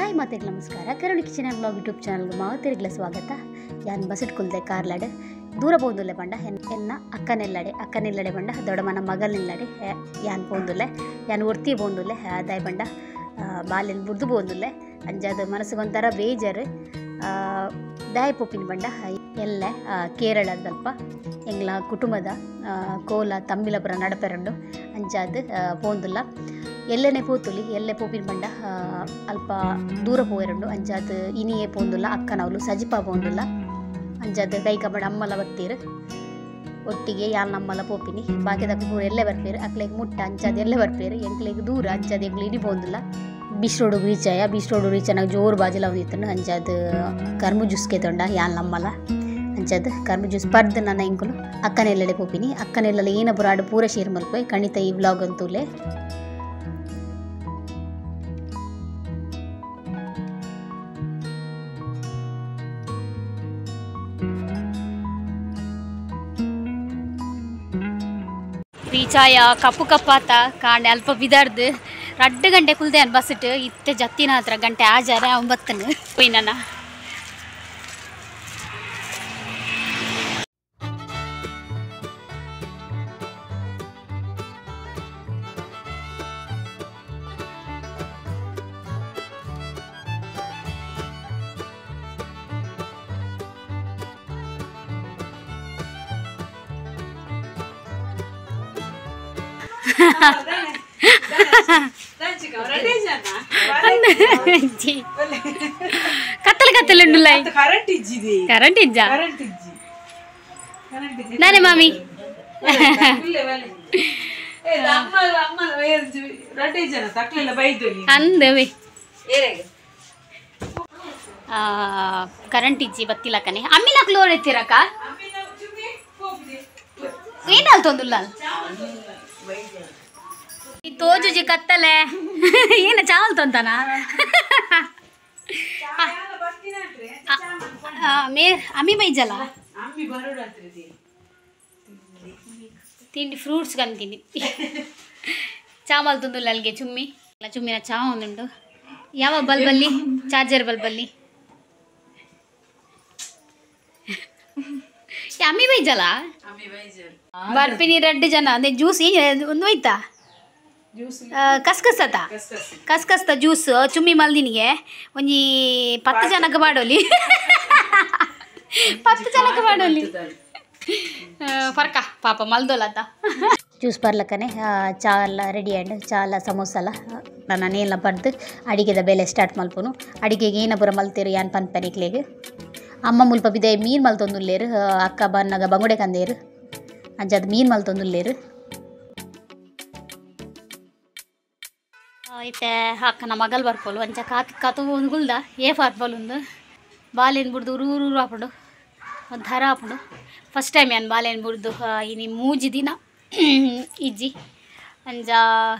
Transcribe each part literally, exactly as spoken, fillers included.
Hi ಮಾತೆಗೆ ನಮಸ್ಕಾರ. ಕರುಣಿ ಕಿಚನ್ ಬ್ಲಾಗ್ ಯೂಟ್ಯೂಬ್ ಚಾನಲ್ಗೆ ಮಾತೆರಿಗ್ಲ ಸ್ವಾಗತ. ಯಾನ್ ಬಸಟ್ ಕುಲ್ದೆ ಕಾರ್ಲಾಡೆ ದೂರ ಪೋಂದುಲ್ಲೆ ಪಂಡ ಎನ್ನ ಅಕ್ಕನೆಲ್ಲಡೆ ಅಕ್ಕನೆಲ್ಲಡೆ ಪಂಡ ದೊಡ್ಡಮನ ಮಗನೆಲ್ಲಡೆ ಯಾನ್ ಪೋಂದುಲ್ಲೆ ಯಾನ್ ಒರ್ತಿ ಪೋಂದುಲ್ಲೆ ಅದಾಯ ಪಂಡ ಬಾಲ್ಯನ ಬುರ್ದು ಪೋಂದುಲ್ಲೆ ಅಂಜಾದ ಮನಸ್ಸಿಗೊಂಥರ ಬೇಜಾರು ದಾಯ ಪೋಪಿನ ಪಂಡ ಎಲ್ಲ ಕೇರಳದ ಸ್ವಲ್ಪ ಎಂಗ್ಲ ಕುಟುಂಬದ ಕೋಲ ತಮ್ಮಿಲಪುರ ನಡಪೆರಂಡು ಅಂಚಾದ ಪೋಂದುಲ್ಲ ಎಲ್ಲೆನೆ ಪೋತುಲಿ ಎಲ್ಲೆ ಪೋಪಿನ ಪಂಡ ಅಲ್ಪ ದೂರ ಪೋಯರಂಡು ಅಂಚಾದ ಇನಿಯೇ ಪೋಂದುಲ್ಲ ಅಕ್ಕನವಲು ಸಜಿಪ ಪೋಂದುಲ್ಲ ಅಂಚಾದ ಕೈ ಕಬಡ ಅಮ್ಮಲ ಬತ್ತೀರು ಒಟ್ಟಿಗೆ ಯಾನ್ ನಮ್ಮಲ ಪೋಪಿನಿ ಬಾಕಿದ ಪೂರ ಎಲ್ಲೇ ಬರ್ಪೇರು ಅಕ್ಲೆಗೆ ಮುಟ್ಟ ಅಂಚಾದ ಎಲ್ಲೇ ಬರ್ಪೇರು ಎಂಕ್ಲೆಗೆ ದೂರ ಅಂಚಾದ ಎಂಕ್ಲೆ ಇಡಿ ಪೋಂದುಲ್ಲ ಬೀಚ್ ರೋಡ್ ರೀಚಾಯ ಬೀಚ್ ರೋಡ್ ರೀಚನಾಗ ಜೋರು ಬಾಜಿಲ ಒಂದಿತ್ತು ಅಂಚಾದ ಕರ್ಮು ಜ್ಯೂಸ್ಗೆ ತೊಂಡ ಯಾನ್ ನಮ್ಮಲ ಅಂಚಾದ ಕರ್ಮು ಜ್ಯೂಸ್ ಪರ್ದು ನನ್ನ ಇಂಕುಲು ಅಕ್ಕನೆಲ್ಲಡೆ ಪೋಪಿನಿ ಅಕ್ಕನೆಲ್ಲ ಏನ ಬುರಾಡು ಪೂರ ಶೇರ್ ಮಲ್ಪೆ ಖಂಡಿತ ಈ ವ್ಲಾಗ್ ಅಂತೂಲೆ ರೀಚಾಯ ಕಪ್ಪು ಕಪ್ಪಾತ ಕಾಂಡೆ ಅಲ್ಪ ಬಿದಾರ್ದು ರಡ್ಡು ಗಂಟೆ ಕುಲ್ದೆ ಅನ್ ಬಸ್ಸಿಟ್ಟು ಇತ್ತೆ ಜತ್ತಿನ ಹತ್ರ ಗಂಟೆ ಆಜಾರ ಒಂಬತ್ತನ ಹೋಯ್ನ కత్తలు కత్తలు కరెంట్ ఇజ్జా నానే మామి అందవి ಕರೆಂಟ್ ಇಜ್ಜಿ ಬತ್ತಿಲಕ್ಕನೆ ಅಮ್ಮಿ ನಾಕ್ ಲೋಡ್ ಎತ್ತಿರಕ್ಕ ಏನಾಲ್ ತೊಂದುಲ್ಲ ತೋಜುಜಿ ಕತ್ತಲೆ ಏನ ಚಾವಲ್ ತೊಂತಾನ ಮೇ ಅಮ್ಮಿ ಬೈಜಲ್ಲ ತಿಂಡಿ ಫ್ರೂಟ್ಸ್ ಕಂತೀನಿ ಚಾಮಲ್ ತುಂದುಲ್ಲ ಅಲ್ಲಿಗೆ ಚುಮ್ಮಿ ಚುಮ್ಮಿನ ಚಾ ಒಂದುಂಟು ಯಾವ ಬಲ್ಬಲ್ಲಿ ಚಾರ್ಜರ್ ಬಲ್ಬಲ್ಲಿ ಅಮ್ಮಿ ಬೈಜಲ್ಲ ಬರ್ಪಿನಿ ರೆಡ್ ಜನ ಅದೇ ಜ್ಯೂಸ್ ಒಂದು ಹೋಯ್ತಾ ಕಸ್ಕಸ್ ಅತ ಕಸ್ಕಸ್ತ ಜ್ಯೂಸ್ ಚುಮ್ಮಿ ಮಲ್ದಿನಿಗೆ ಒಂಜಿ ಪತ್ತು ಜನಕ್ಕೆ ಮಾಡೋಲಿ ಪತ್ತು ಜನಕ್ಕೆ ಮಾಡೋಲಿ ಫರ್ಕ ಪಾಪ ಮಲ್ದೋಲತ್ತ ಜ್ಯೂಸ್ ಬರ್ಲಕ್ಕನೆ ಚಾ ಎಲ್ಲ ರೆಡಿ ಆ್ಯಂಡ್ ಚಾ ಎಲ್ಲ ಸಮೋಸ ಎಲ್ಲ ನಾನೇನೆಲ್ಲ ಬರ್ದು ಅಡಿಗೆದ ಬೆಲೆ ಸ್ಟಾರ್ಟ್ ಮಲ್ಪನು ಅಡಿಗೆಗೆ ಏನ ಬುರ ಮಲ್ತೇರು ಯಾನ್ ಪನ್ಪನಿಕ್ಲೆಗೆ ಅಮ್ಮ ಮುಲ್ಪ ಬಿದೆ ಮೀನು ಮಲ್ತೊಂದುಲ್ಲೇರು ಅಕ್ಕ ಬನ್ನಾಗ ಬಂಗುಡೆ ಕಂದೇರು ಅಂಜಾದ ಮೀನು ಮಲ್ತೊಂದುಲ್ಲೇರು ಐತೆ ಅಕ್ಕನ ಮಗಲ್ ಬರ್ಪೋಲು ಅಂಚ ಕಾಕಿ ಕತು ಒಂದು ಗುಲ್ದ ಏ ಬರ್ಪೋಲು ಒಂದು ಬಾಲೆನ್ ಬಿಡ್ದು ಊರು ಊರು ಹಾಕೊಂಡು ಒಂದು ಥರ ಹಾಕೊಂಡು ಫಸ್ಟ್ ಟೈಮ್ ಏನು ಬಾಲೆನ್ ಬಿಡ್ದು ಇನಿ ಮೂಜಿ ದಿನ ಇಜ್ಜಿ ಅಂಜ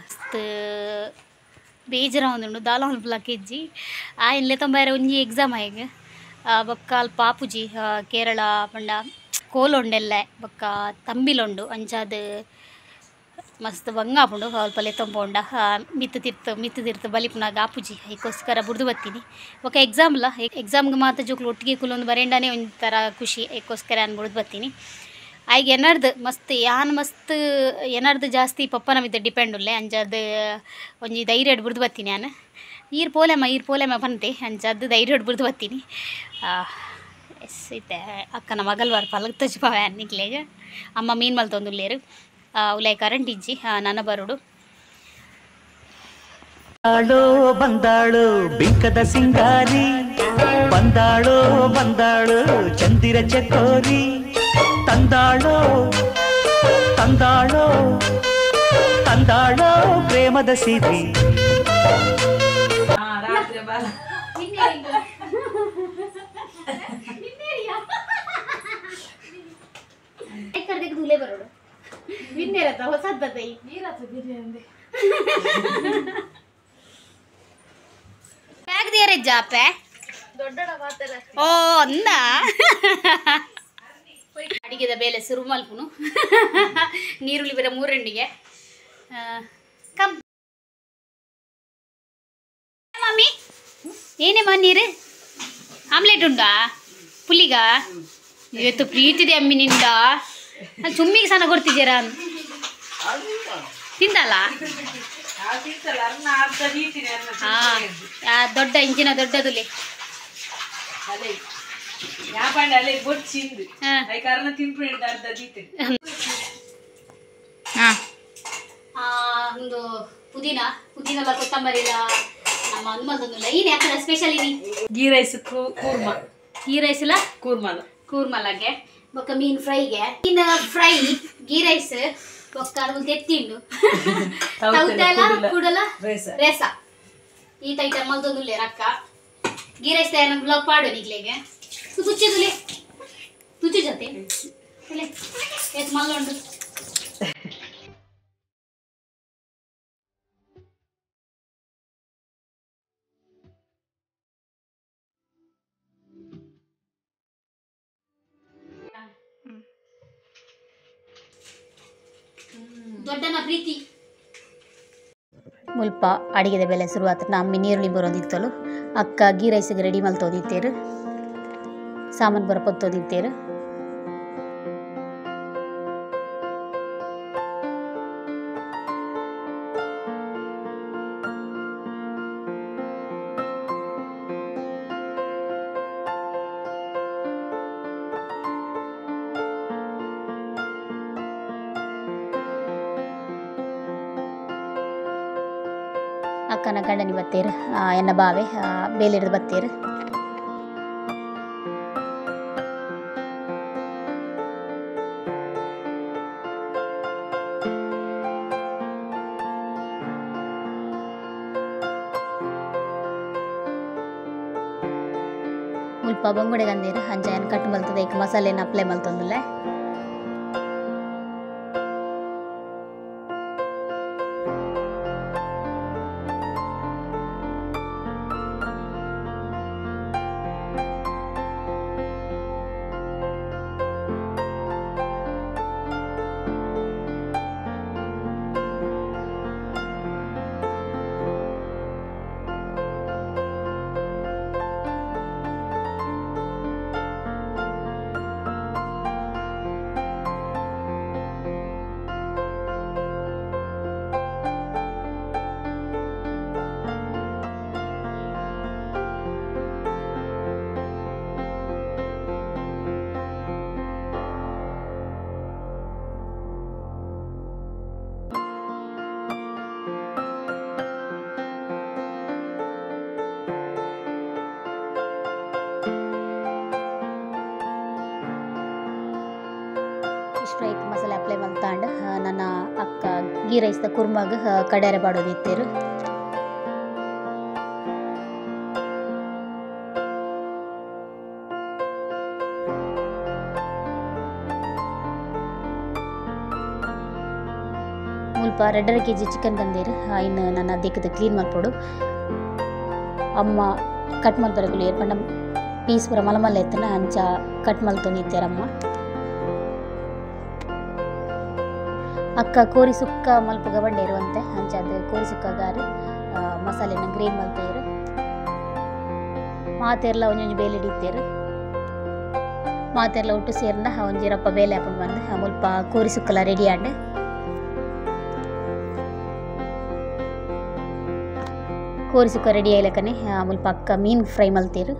ಬೇಜಾರ ಒಂದುಂಡು ದಾಲ ಹೊಲ್ಪಲಕ್ಕೆ ಇಜ್ಜಿ ಆ ಇಲ್ಲೇ ತೊಂಬಾರ ಒಂಜಿ ಎಕ್ಸಾಮ್ ಆಯ್ಗೆ ಬೊಕ್ಕ ಅಲ್ಪ ಪಾಪುಜಿ ಕೇರಳ ಪಂಡ ಕೋಲೊಂಡೆಲ್ಲೆ ಬೊಕ್ಕ ತಂಬಿಲೊಂಡು ಅಂಚಾದ ಮಸ್ತ್ ಬಂಗಾಪುಂಡು ಅಲ್ಪ ಲೆತ್ತೊಂಪೋಂಡ ಮಿತ್ತು ತಿರ್ತು ಮಿತ್ತು ತಿರ್ತು ಬಲಿಪುನಾಗ ಆಪುಜಿ ಅದಕ್ಕೋಸ್ಕರ ಬುಡ್ದು ಬತ್ತೀನಿ ಒಕ್ಕ ಎಕ್ಸಾಮ್ ಇಲ್ಲ ಎಕ್ಸಾಮ್ಗೆ ಮಾತ್ರ ಜೋಕ್ಲು ಒಟ್ಟಿಗೆ ಕುಲ್ಲೊಂದು ಬರೆಂಡನೇ ಒಂಥರ ಖುಷಿ ಅದಕ್ಕೋಸ್ಕರ ನಾನು ಬುಡ್ದು ಬತ್ತೀನಿ ಆಗ ಎನ್ನಡ್ದು ಮಸ್ತ್ ಯಾನ್ ಮಸ್ತ್ ಎನ್ನಡ್ದು ಜಾಸ್ತಿ ಪಪ್ಪನ ಮಿದ್ದ ಡಿಪೆಂಡ್ ಉಲ್ಲೆ ಅಂಜಾದ ಒಂಜಿ ಧೈರ್ಯ ಹಿಡ್ ಬುಡ್ದು ಬತ್ತೀನಿ ನಾನು ಈರ್ ಪೋಲೆಮ್ಮ ಈರ್ ಪೋಲೆಮ್ಮ ಬಂತೆ ಅಂಜಾದ ಧೈರ್ಯ ಹಿಡ್ ಬುಡ್ದು ಬತ್ತೀನಿ ಎಸ್ ಐತೆ ಅಕ್ಕನ ಮಗಲ್ ಬಾರ್ ಪಲಗ್ ತಜ್ಪಾವ ಅನ್ನಿಕ್ಲೇಗ ಅಮ್ಮ ಮೀನು ಮಲ್ತೊಂದುಲ್ಲೇರು ಉಲೈ ಕರೆಂಟ್ ಇಜ್ಜಿ ನನ್ನ ಬರೋಡು ಬಂದಾಳು ಬಿಂಕದ ಸಿಂಗಾರಿ ಬಂದಾಳು ಬಂದಾಳು ಚಂದಿರ ಚಕೋರಿ ತಂದಾಳೋ ತಂದಾಳೋ ತಂದಾಳೋ ಪ್ರೇಮದ ಸಿರಿ ಧೂಲೆ ಬರೋಡು ಬಿನ್ನೇರತ್ತ ಹೊಸದ್ದತೆ ನೀರತ್ತ ಬಿರಿಯಾನಿ ಬ್ಯಾಗ್ ದಿಯರೆ ಜಾಪೆ ದೊಡ್ಡಡ ಮಾತರ ಓ ಅಂದ ಅಡಿಗೆದ ಬೇಲೆ ಸುರು ಮಲ್ಪುನು ನೀರುಳ್ಳಿ ಬೇರೆ ಮೂರೆಂಡಿಗೆ ಕಮ್ ಮಮ್ಮಿ ಏನೇಮ್ಮ ನೀರು ಆಮ್ಲೆಟ್ ಉಂಟಾ ಪುಲಿಗ ಇವತ್ತು ಪ್ರೀತಿದೆ ಅಮ್ಮಿ ನಿಂದ ನಾನು ಚುಮ್ಮಿಗೆ ಸಣ್ಣ ಕೊಡ್ತಿದ್ದೀರಾ ತಿಂದಲ್ಲ ಹಾಂ ದೊಡ್ಡ ಇಂಚಿನ ದೊಡ್ಡದುಲಿ ಒಂದು ಪುದೀನ ಪುದೀನ ಎಲ್ಲ ಕೊತ್ತಂಬರಿ ಎಲ್ಲ ನಮ್ಮ ಹನುಮಂತಂದು ಲೈನ್ ಯಾಕಂದ್ರೆ ಸ್ಪೆಷಲ್ ಇನಿ ಗೀ ರೈಸ್ ಕೂರ್ಮ ಗೀ ರೈಸ್ ಇಲ್ಲ ಕೂರ್ಮಲ ಕೂರ್ಮಲಗೆ ಬೊಕ್ಕ ಮೀನ್ ಫ್ರೈಗೆ ಮೀನ್ ಫ್ರೈ ಗೀ ರೈಸ್ ಬೊಕ್ಕ ಅದು ತೆತ್ತಿಂಡು ತೌತೆಲ ಕೂಡಲ ರೇಸ ಈ ಐಟಮ್ ಮಲ್ದೊಂದುಲ್ಲೆ ರಕ್ಕ ಗೀ ರೈಸ್ ತಯಾರು ನಮ್ಮ ಬ್ಲಾಗ್ ಪಾಡು ನಿಗ್ಲೆಗೆ ತುಚ್ಚಿದುಲೆ ತುಚ್ಚು ಜೊತೆ ಎಷ್ಟು ಮಲ್ಲೊಂಡು ದೊಡ್ಡನ ಪ್ರೀತಿ ಮುಲ್ಪ ಅಡಿಗೆದ ಬೆಲೆ ಶುರುವಾತ ನಮ್ಮಿ ನೀರುಳ್ಳಿ ಬರೋದಿತ್ತಲು ಅಕ್ಕ ಗೀ ರೈಸಿಗೆ ರೆಡಿ ಮಲ್ತೋದಿತ್ತೇರು ಸಾಮಾನು ಬರೋ ಪೊತ್ತೋದಿತ್ತೇರು ಅಕ್ಕನ ಗಂಡನಿ ಬತ್ತೇರು ಎನ್ನ ಬಾವೆ ಬೇಲಿಡ್ದು ಬತ್ತೇರು ಮುಲ್ಪ ಬೊಂಗುಡೆ ಗಂದೇರು ಅಂಚ ಏನು ಕಟ್ ಮಲ್ತದೆ ಈಗ ಮಸಾಲೆನ ಅಪ್ಲೈ ಮಲ್ತೊಂದುಲ್ಲ ಫಿಶ್ ಫ್ರೈಗೆ ಮಸಾಲೆ ಅಪ್ಲೈ ಮಲ್ತಾಂಡು ನನ್ನ ಅಕ್ಕ ಗೀ ರೈಸ್ದ ಕುರ್ಮಾಗ ಕಡೇರೆ ಬಾಡೋದಿತ್ತೇರು ಮುಲ್ಪ ಎರಡರ ಕೆ ಜಿ ಚಿಕನ್ ತಂದೇರು ಇನ್ನು ನನ್ನ ದಿಕ್ಕದ ಕ್ಲೀನ್ ಮಲ್ಪಡು ಅಮ್ಮ ಕಟ್ ಮಲ್ಪರಗುಲಿ ಏರ್ಪಂಡ ಪೀಸ್ ಪೂರ ಮಲಮಲ್ಲ ಎತ್ತನ ಅಂಚ ಕಟ್ ಮಲ್ತೊಂದಿತ್ತೇರಮ್ಮ ಅಕ್ಕ ಕೋರಿ ಸುಕ್ಕ ಮಲ್ಪಗ ಬಂಡೆ ಇರುವಂತೆ ಅಂಚಾದ ಕೋರಿ ಸುಕ್ಕಗಾರು ಮಸಾಲೆನ ಗ್ರೇನ್ ಮಲ್ತೇರು ಮಾತೆರ್ಲ ಒಂಜೊಂಜಿ ಬೇಲೆ ಹಿಡಿತೇರು ಮಾತೆರ್ಲ ಒಟ್ಟು ಸೇರ್ನ ಒಂಜಿರಪ್ಪ ಬೇಲೆ ಹಾಕೊಂಡು ಬಂದು ಮುಲ್ಪ ಕೋರಿ ಸುಕ್ಕಲ ರೆಡಿ ಆಂಡೆ ಕೋರಿ ಸುಕ್ಕ ರೆಡಿ ಆಯ್ಲಕ್ಕನೆ ಮುಲ್ಪ ಅಕ್ಕ ಮೀನ್ ಫ್ರೈ ಮಲ್ತೇರು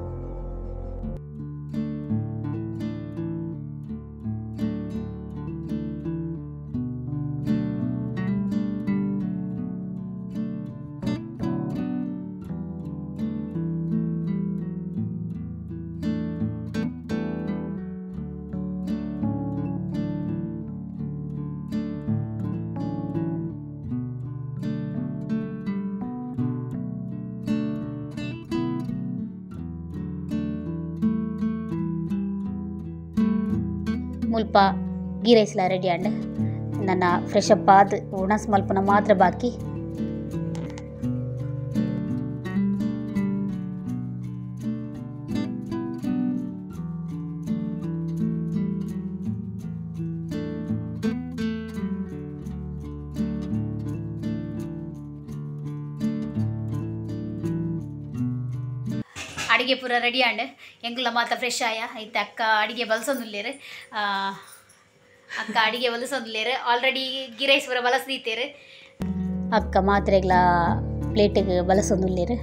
ಮುಲ್ಪ ಗೀ ರೈಸ್ಲ ರೆಡಿ ಆಂಡ್ ನನ್ನ ಫ್ರೆಶ್ ಅಪ್ ಆದ ಉಣಸ್ ಮಲ್ಪನ ಮಾತ್ರ ಬಾಕಿ ಅಡಿಗೆ ಪೂರ ರೆಡಿ ಆಂಡ್ ಎಂಕುಲ ಮಾತ ಫ್ರೆಶ್ ಆಯ ಐತೆ ಅಕ್ಕ ಅಡಿಗೆ ಬಲ್ಸೊಂದುಲ್ಲೇರು ಅಕ್ಕ ಅಡಿಗೆ ಬಲಸೊಂದುಲ್ಲೇರು ಆಲ್ರೆಡಿ ಗೀ ರೈಸ್ ಪೂರ ಬಲಸ್ದೀತೇರು ಅಕ್ಕ ಮಾತ್ರೆಗ್ಲ ಪ್ಲೇಟಿಗೆ ಬಲಸೊಂದುಲ್ಲೇರು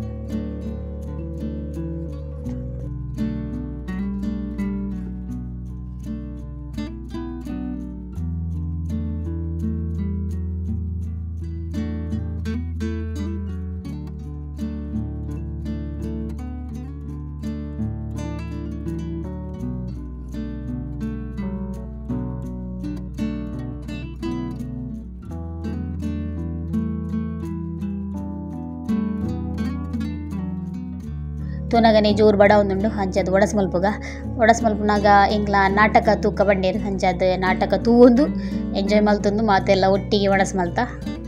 ತೂನಗನೆ ಜೋರು ಬಡ ಒಂದುಂಡು ಅಂಚದು ಒಡಸ್ ಮಲ್ಪುಗ ಒಡಸ್ ಮಲ್ಪುನಾಗ ಎಂಕ್ಲ ನಾಟಕ ತೂಕ ಬಂಡೇರು ಅಂಚದು ನಾಟಕ ತೂವೊಂದು ಎಂಜಾಯ್ ಮಲ್ತೊಂದು ಮಾತೆಲ್ಲ ಒಟ್ಟಿಗೆ ಒಡಸ್ ಮಲ್ತ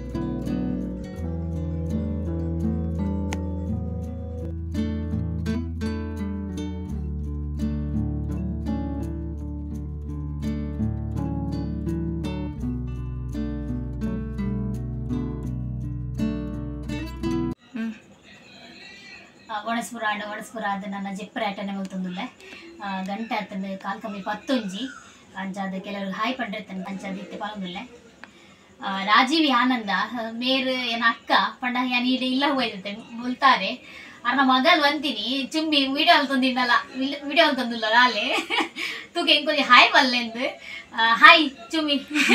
ಒಣಸ್ಪುರ ಆಂಡ ಒಣಸ್ಪುರ ಆದ ನನ್ನ ಜೆಪ್ಪರ ಆಟನೆ ಮಲ್ತೊಂದುಲ್ಲೆ ಗಂಟೆ ಆತಂದು ಕಾಲ್ ಕಮ್ಮಿ ಪತ್ತೊಂಜಿ ಅಂಚಾದ ಕೆಲವರು ಹಾಯ್ ಪಂಡಿರ್ತಾನೆ ಅಂಚಾದ ಇತ್ತೆ ಪಾಲೊಂದುಲ್ಲೆ ರಾಜೀವಿ ಆನಂದ ಮೇರು ಏನ ಅಕ್ಕ ಪಂಡ ಯಾನ್ ಈಡೆ ಇಲ್ಲ ಹೋಯ್ತತೆ ಮುಲ್ತಾರೆ ಅರ್ನ ಮಗಲ್ ಬಂತೀನಿ ಚುಂಬಿ ವಿಡಿಯೋ ಅಲ್ತೊಂದಿದ್ದಲ್ಲ ವಿಡಿಯೋ ಅಲ್ತೊಂದಿಲ್ಲ ಅಲ್ಲೇ ತೂಕೆ ಇಂಕೊಂದು ಹಾಯ್ ಬಲ್ಲೆಂದು ಹಾಯ್ ಚುಮ್ಮಿ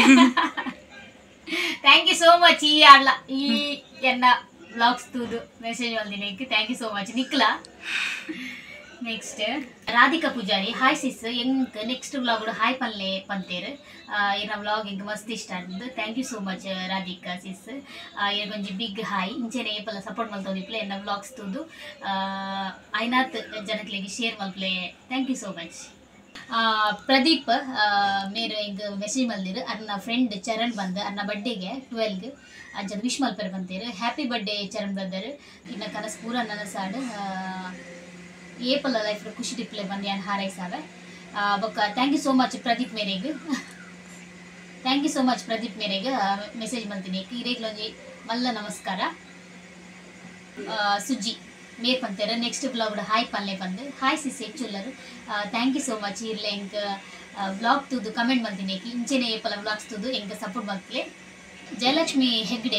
ಥ್ಯಾಂಕ್ ಯು ಸೋ ಮಚ್ ಈ ಆಡ್ಲ ಈ ಎನ್ನ ವ್ಲಾಗ್ಸ್ ತೂದು ಮೆಸೇಜ್ ಬಂದಿನಿ ಥ್ಯಾಂಕ್ ಯು ಸೋ ಮಚ್ ನಿಕ್ಲಾ next Radhika Pujari hi sis ಎಂಕ್ ನೆಕ್ಸ್ಟ್ ವ್ಲಾಗ್ ಹಾಯ್ ಪಲ್ಲೆ ಪಂತೇರು ಏನ ವ್ಲಾಗ್ ಎಂಕ್ ಮಸ್ತ್ ಇಷ್ಟ ಆದ್ದು thank you so much Radhika sis ಏನೊಂಜಿ ಬಿಗ್ ಹಾಯ್ ಇಂಚೆನೆ ಏಪಲ್ಲ ಸಪೋರ್ಟ್ ಮಲ್ತೊಂದಿಪ್ಲೆ ಎನ್ನ ವ್ಲಾಗ್ಸ್ ತೂದು ಐನಾತ್ ಜನಕ್ಲೆಗೆ ಶೇರ್ ಮಲ್ಪ್ಲೆ thank you so much Pradeep ಮೇರು ಎಂಕ್ ಮೆಸೇಜ್ ಮಲ್ದಿರು ಅರ್ನ ಫ್ರೆಂಡ್ ಚರಣ್ ಬಂದು ಅರ್ನ ಬರ್ಡೇಗೆ ಟ್ವೆಲ್ಗೆ ಅಂಚದ ವಿಶ್ ಮಲ್ಪರ್ ಬಂತೇರು ಹ್ಯಾಪಿ ಬರ್ಡೇ ಚರಣ್ ಬ್ರದರ್ ಇನ್ನ ಕನಸು ಪೂರ ನನಸಾಡು ಏಪಲ್ಲ ಲೈಫ್ ಖುಷಿ ಟಿಪ್ಲೆ ಬಂದು ಯಾನ್ ಹಾರೈಸಾವೆ ಬೊಕ್ಕ thank you so much Pradeep ಮೇರೆಗೆ thank you so much Pradeep ಮೇರೆಗೆ ಮೆಸೇಜ್ ಮಲ್ತೀನಿ ಇರೇಗ್ಲೊಂಜಿ ಮಲ್ಲ ನಮಸ್ಕಾರ ಸುಜ್ಜಿ ಮೇರ್ ಪಂತೇರ ನೆಕ್ಸ್ಟ್ ಬ್ಲಾಗ್ ಹಾಯ್ ಪಲ್ಲೆ ಬಂದು ಹಾಯ್ ಸಿಸ್ ಹೆಚ್ಚುಲ್ಲರು ಥ್ಯಾಂಕ್ ಯು ಸೋ ಮಚ್ ಇರ್ಲೆ ಎಂಕ್ ಬ್ಲಾಗ್ ತೂದು ಕಮೆಂಟ್ ಮಲ್ತೀನಿ ಇಂಚೆನೆ ಏಪಲ್ಲ ಬ್ಲಾಗ್ಸ್ ತೂದು ಎಂಕ್ ಸಪೋರ್ಟ್ ಮಲ್ಪಲೆ ಜಯಲಕ್ಷ್ಮಿ ಹೆಗ್ಡೆ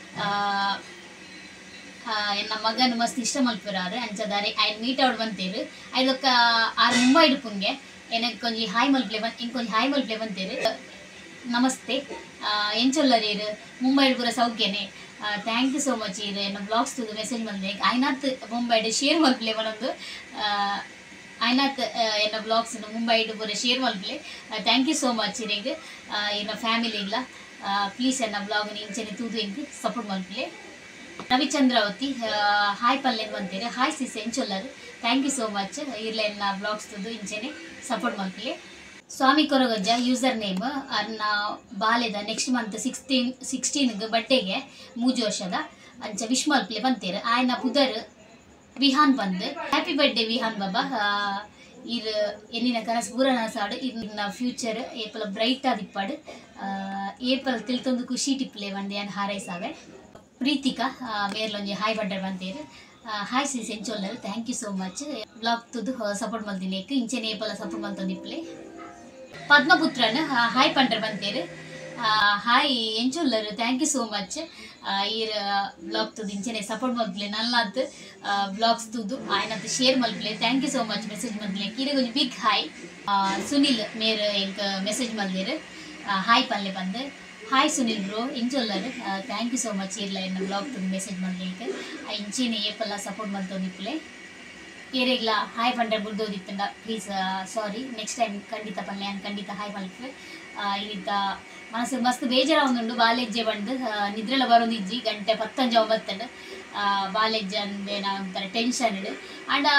ಎನ್ನ ಮಗನ ಮಸ್ತ್ ಇಷ್ಟ ಮಲ್ಪುರಾರು ಅಂಚದಾರೆ ಐ ಮೀಟ್ ಔಟ್ ಬಂತೇರು ಐದೊಕ್ಕ ಆರು ಮುಂಬೈ ಇಡುಪುಂಗೆ ಏನಕ್ಕೆ ಕೊಂಚಿ ಹಾಯ್ ಮಲ್ಪ್ಲೆ ಬನ್ ಇಂಕೊಂಚಿ ಹಾಯ್ ಮಲ್ಪ್ಲೆ ಬಂತೇರು ನಮಸ್ತೆ ಎಂಚೊಲ್ಲರೇರು ಮುಂಬೈ ಪೂರ ಸೌಖ್ಯನೇ ಥ್ಯಾಂಕ್ ಯು ಸೋ ಮಚ್ ಇರು ಎನ್ನ ಬ್ಲಾಗ್ಸ್ ತೂದು ಮೆಸೇಜ್ ಬಂದೆ ಐನಾತ್ ಮುಂಬೈ ಶೇರ್ ಮಲ್ಪ್ಲೆ ಮನೊಂದು ಐನಾತ್ ಎನ್ನ ಬ್ಲಾಗ್ಸ್ ಮುಂಬೈ ಪೂರ ಶೇರ್ ಮಲ್ಪ್ಲೆ ಥ್ಯಾಂಕ್ ಯು ಸೋ ಮಚ್ ಇರೆಗ್ ಎನ್ನ ಫ್ಯಾಮಿಲಿಗ್ಲ ಪ್ಲೀಸ್ ಎನ್ನ ಬ್ಲಾಗ್ ಇಂಚೆನೆ ತೂದು ಎಂಕ್ ಸಪೋರ್ಟ್ ಮಲ್ಪ್ಲೆ ರವಿಚಂದ್ರಾವತಿ ಹಾಯ್ ಪಲ್ಲೆನ್ ಬಂತೇರು ಹಾಯ್ ಸಿಸ್ ಎಂಚೊಲ್ಲರು ಥ್ಯಾಂಕ್ ಯು ಸೋ ಮಚ್ ಇರ್ಲೆ ಎನ್ನ ಬ್ಲಾಗ್ಸ್ ತೂದು ಇಂಚೆನೆ ಸಪೋರ್ಟ್ ಮಲ್ಪ್ಲೆ ಸ್ವಾಮಿ ಕೊರಗಜ್ಜ ಯೂಸರ್ ನೇಮ್ ಅರ್ನ ಬಾಲ್ಯದ ನೆಕ್ಸ್ಟ್ ಮಂತ್ ಸಿಕ್ಸ್ಟೀನ್ ಸಿಕ್ಸ್ಟೀನ್ಗೆ ಬಡ್ಡೆಗೆ ಮೂಜು ವರ್ಷದ ಅಂಚ ವಿಶ್ ಮಲ್ಪ್ಲೆ ಬಂತೇರು ಆಯ್ನ ಪುದರ್ ವಿಹಾನ್ ಬಂದು ಹ್ಯಾಪಿ ಬರ್ಡೇ ವಿಹಾನ್ ಬಾಬಾ ಇರ್ ಎನ್ನಿನ ಕನಸು ಪೂರ ನನಸಾಡು ಇನ್ನ ಫ್ಯೂಚರ್ ಏಪಲ ಬ್ರೈಟ್ ಆದಿಪ್ಪಾಡು ಏಪಲ ತಿಳ್ತೊಂದು ಖುಷಿ ಟಿಪ್ಲೆ ಬಂದು ಯಾನ್ ಹಾರೈಸಾವೆ ಪ್ರೀತಿಕಾ ಮೇರ್ಲೊಂಜಿ ಹಾಯ್ ಬಡ್ಡರ್ ಬಂತೇರು ಹಾಯ್ ಸಿಸ್ ಎಂಚೊಲ್ಲರು thank you so much blog ತುದು ಸಪೋರ್ಟ್ ಮಲ್ತೀನಿ ಇಂಚೆನೆ ಏಪಲ ಸಪೋರ್ಟ್ ಮಲ್ತೊಂದಿಪ್ಲೆ ಪದ್ಮಪುತ್ರನ್ ಹಾಯ್ ಪಂಡ್ರೆ ಬಂತೇರು ಹಾಯ್ ಎಂಚೊಲ್ಲರು ಥ್ಯಾಂಕ್ ಯು ಸೋ ಮಚ್ ಈರ್ ಬ್ಲಾಗ್ ತುದು ಇಂಚೆನೆ ಸಪೋರ್ಟ್ ಮಲ್ಪ್ಲೆ ನಲ್ಲಾತ್ ಬ್ಲಾಗ್ಸ್ ತುದು ಆಯ್ನತ್ ಶೇರ್ ಮಲ್ಪ್ಲೆ thank you so much message ಮಲ್ಪ್ಲೆ ಕೀರೆ ಕೊಂಚ ಬಿಗ್ ಹಾಯ್ ಸುನಿಲ್ ಮೇರ್ ಎಂಕ್ ಮೆಸೇಜ್ ಮಲ್ದೇರು ಹಾಯ್ ಪಲ್ಲೆ ಬಂದು ಹಾಯ್ ಸುನಿಲ್ ಬ್ರೋ ಇಂಚೊಲ್ಲರು ಥ್ಯಾಂಕ್ ಯು ಸೋ ಮಚ್ ಇರ್ಲ ಎನ್ನ ಬ್ಲಾಗ್ ತುದು ಮೆಸೇಜ್ ಮಲ್ದೇಕ್ ಇಂಚೆನೆ ಏಪಲ್ಲ ಸಪೋರ್ಟ್ ಮಲ್ತೊಂದಿಪ್ಲೆ ಏರೆಗ್ಲ ಹಾಯ್ ಪಂಡ್ರೆ ಬುಡ್ದೋದಿತ್ತಂಡ ಪ್ಲೀಸ್ ಸಾರಿ ನೆಕ್ಸ್ಟ್ ಟೈಮ್ ಖಂಡಿತ ಪಲ್ಲೆ ನಾನು ಖಂಡಿತ ಹಾಯ್ ಮಲ್ಪೆ ಇಲ್ಲಿದ್ದ ಮನಸ್ಸು ಮಸ್ತ್ ಬೇಜಾರ ಒಂದುಂಡು ಬಾಲೆಜ್ಜೆ ಬಂದು ನಿದ್ರೆಲ್ಲ ಬರೋದಿಜ್ಜಿ ಗಂಟೆ ಪತ್ತಂಜ ಒಂಬತ್ತಂಡು ಬಾಲೆಜ್ಜೆ ಅಂದೆ ನಾ ಒಂಥರ ಟೆನ್ಷನ್ ಇಡು ಆಂಡ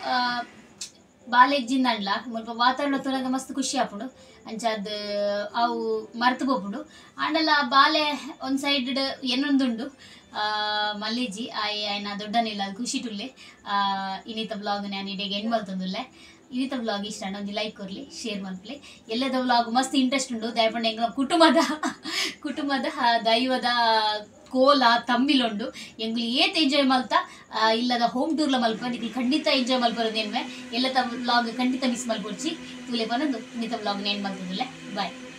ಬಾಲೆಜ್ಜಿಂದ ಅಂಡ್ಲ ಮುಲ್ಪ ವಾತಾವರಣ ತೊಲಗ ಮಸ್ತ್ ಖುಷಿ ಆಪುಂಡು ಅಂಚಾದ್ ಅವು ಮರ್ತು ಬೋಪುಂಡು ಆಂಡಲ ಬಾಲೆ ಒಂದು ಸೈಡ್ ಏನೊಂದುಂಡು ಮಲ್ಲೇಜಿ ಆಯ್ ಆಯ್ನ ದೊಡ್ಡನಿಲ್ಲ ಖುಷಿ ಟುಲ್ಲೆ ಇನ್ನಿತ ಬ್ಲಾಗ್ ನಾನು ಇಡೆಗೆ ಎಂಡ್ ಮಲ್ತೊಂದುಲ್ಲೆ ಇನ್ನಿತ ಬ್ಲಾಗ್ ಇಷ್ಟ ಒಂದು ಲೈಕ್ ಕೊರ್ಲಿ ಶೇರ್ ಮಲ್ಪಲೆ ಎಲ್ಲದ ಬ್ಲಾಗ್ ಮಸ್ತ್ ಇಂಟ್ರೆಸ್ಟ್ ಉಂಡು ದಯಪಂಡ ಎಂಗ್ಲ ಕುಟುಂಬದ ಕುಟುಂಬದ ದೈವದ ಕೋಲ ತಮ್ಮಿಲೊಂಡು ಎಂಗ್ಲು ಏತ್ ಎಂಜಾಯ್ ಮಲ್ತ ಇಲ್ಲದ ಹೋಮ್ ಟೂರ್ಲ ಮಲ್ಪ ನಿಕ್ಲು ಖಂಡಿತ ಎಂಜಾಯ್ ಮಲ್ಪರೋದೇನ್ವೆ ಎಲ್ಲ ತ ವ್ಲಾಗ್ ಖಂಡಿತ ಮಿಸ್ ಮಲ್ಪೊಡ್ಚಿ ತೂಲೆ ಪನೊಂದು ಇನ್ನಿತ ವ್ಲಾಗ್ ನೇನು ಮಲ್ತದಿಲ್ಲ ಬಾಯ್.